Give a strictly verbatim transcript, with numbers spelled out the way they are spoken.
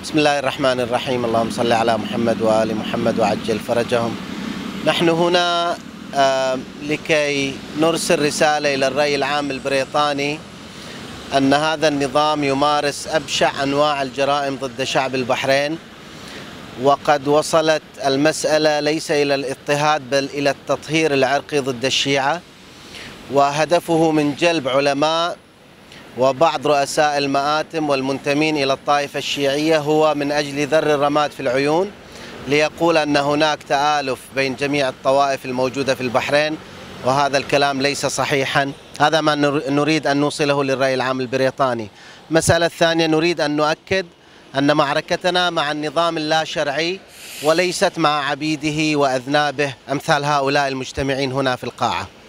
بسم الله الرحمن الرحيم. اللهم صل على محمد وآل محمد وعجل فرجهم. نحن هنا لكي نرسل رسالة إلى الرأي العام البريطاني أن هذا النظام يمارس أبشع أنواع الجرائم ضد شعب البحرين، وقد وصلت المسألة ليس إلى الاضطهاد بل إلى التطهير العرقي ضد الشيعة، وهدفه من جلب علماء وبعض رؤساء المآتم والمنتمين إلى الطائفة الشيعية هو من أجل ذر الرماد في العيون، ليقول أن هناك تآلف بين جميع الطوائف الموجودة في البحرين، وهذا الكلام ليس صحيحا. هذا ما نريد أن نوصله للرأي العام البريطاني. المسألة الثانية، نريد أن نؤكد أن معركتنا مع النظام اللا شرعي وليست مع عبيده وأذنابه أمثال هؤلاء المجتمعين هنا في القاعة.